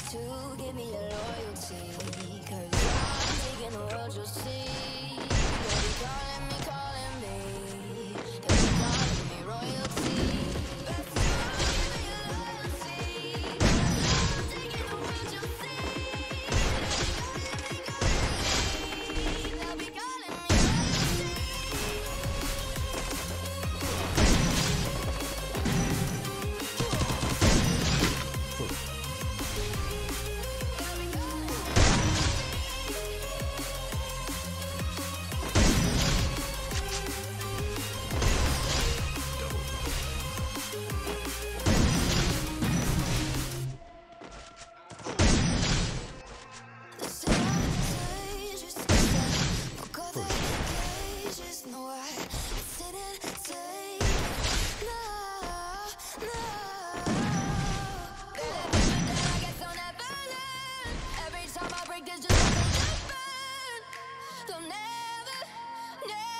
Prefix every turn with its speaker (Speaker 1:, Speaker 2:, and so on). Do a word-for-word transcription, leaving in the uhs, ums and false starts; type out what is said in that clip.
Speaker 1: to give me your loyalty, 'cause I'm taking the world, you'll see. They'll be calling me, calling me, they'll be calling me royalty. But still, give me your loyalty, 'cause I'm taking the world, you'll see. They'll be calling me, calling me There's just something different. They'll never, never